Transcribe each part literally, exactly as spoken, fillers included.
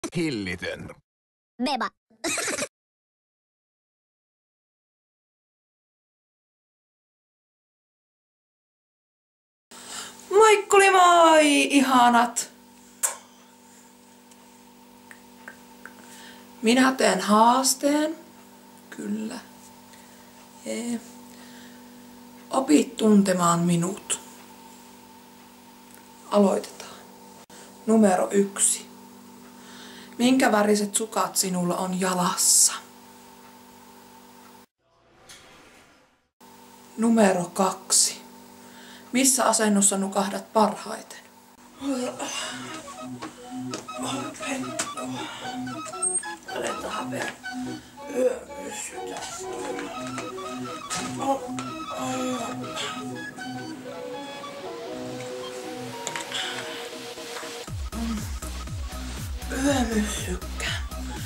Hillitön. Beba. Moikkuli moi, ihanat! Minä teen haasteen. Kyllä. Jee. Opit tuntemaan minut. Aloitetaan. Numero yksi. Minkä väriset sukat sinulla on jalassa? Numero kaksi. Missä asennossa nukahdat parhaiten? Aletaan vielä yömyssy tästä. Yömyssykkä.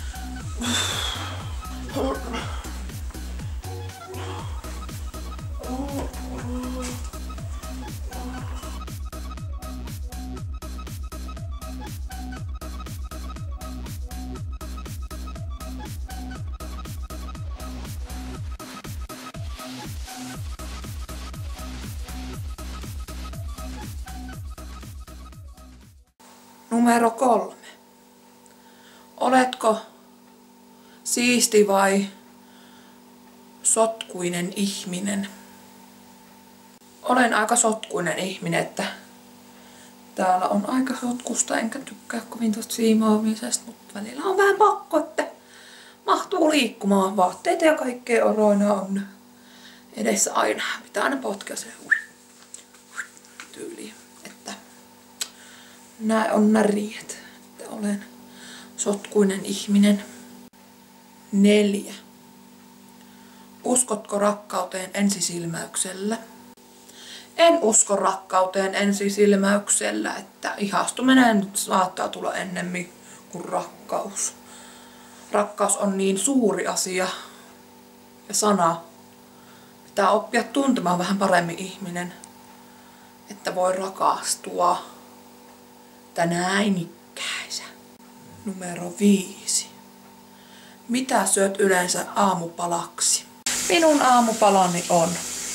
Numero kolme. Oletko siisti vai sotkuinen ihminen? Olen aika sotkuinen ihminen, että täällä on aika sotkusta, enkä tykkää kovin tuosta siimaamisesta, mutta välillä on vähän pakko, että mahtuu liikkumaan. Vaatteita ja kaikkea oroina on edessä aina. Pitää aina potkia se tyyliin, että näin on näriet, että olen sotkuinen ihminen. Neljä. Uskotko rakkauteen ensisilmäyksellä? En usko rakkauteen ensisilmäyksellä, että ihastuminen nyt saattaa tulla ennemmin kuin rakkaus. Rakkaus on niin suuri asia ja sana. Pitää oppia tuntemaan vähän paremmin ihminen, että voi rakastua. Tänään ikkäisä. Numero viisi. Mitä syöt yleensä aamupalaksi? Minun aamupalani on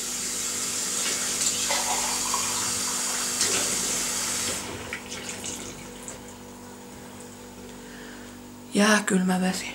jääkylmä vesi.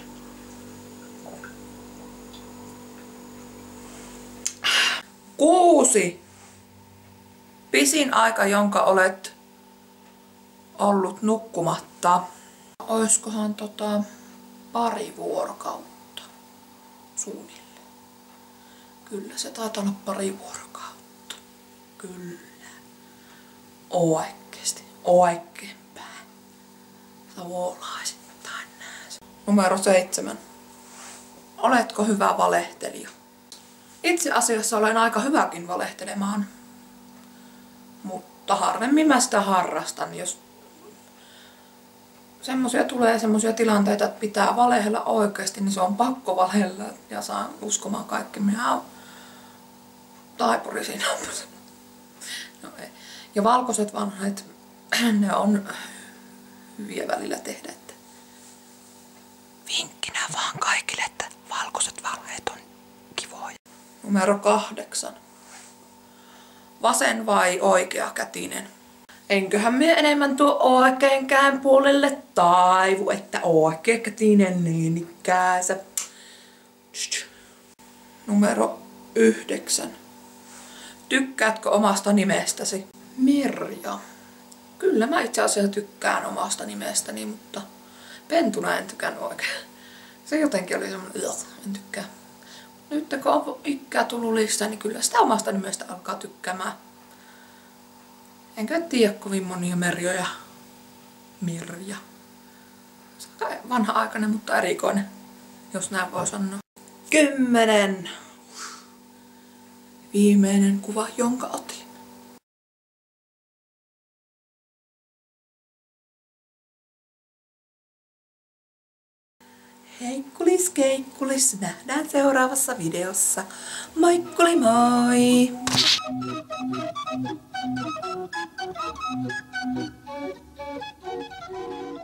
Kuusi. Pisin aika, jonka olet ollut nukkumatta. Oiskohan tota pari vuorokautta suunnilleen. Kyllä se taitaa olla pari vuorokautta. Kyllä. Oikeesti. Oikein päin. Savolaisittain näin. Numero seitsemän. Oletko hyvä valehtelija? Itse asiassa olen aika hyväkin valehtelemaan. Mutta harvemmin mä sitä harrastan, jos semmosia tulee semmosia tilanteita, että pitää valehella oikeasti, niin se on pakko valehella ja saa uskomaan kaikki. Minä oon taipuri siinä. No ei. Ja valkoiset vanhat, ne on hyviä välillä tehdä. Että vinkkinä vaan kaikille, että valkoiset valheet on kivoja. Numero kahdeksan. Vasen vai oikea kätinen? Enköhän minä enemmän tuo oikein käyn puolelle taivu, että oikea kätinen niin ikkäänsä. Numero yhdeksän. Tykkäätkö omasta nimestäsi? Mirja. Kyllä mä itse asiassa tykkään omasta nimestäni, mutta pentuna en tykännyt oikein. Se jotenkin oli semmonen, en tykkää. Nyt kun on ikkää tullut lisää, niin kyllä sitä omasta nimestä alkaa tykkäämään. Enkä tiedä kovin monia Merjoja. Mirja. Se on vanha-aikainen, mutta erikoinen, jos näin voi sanoa. Kymmenen. Viimeinen kuva, jonka otin. Heikkulis keikkulis, nähdään seuraavassa videossa. Moikkuli moi! Thank you.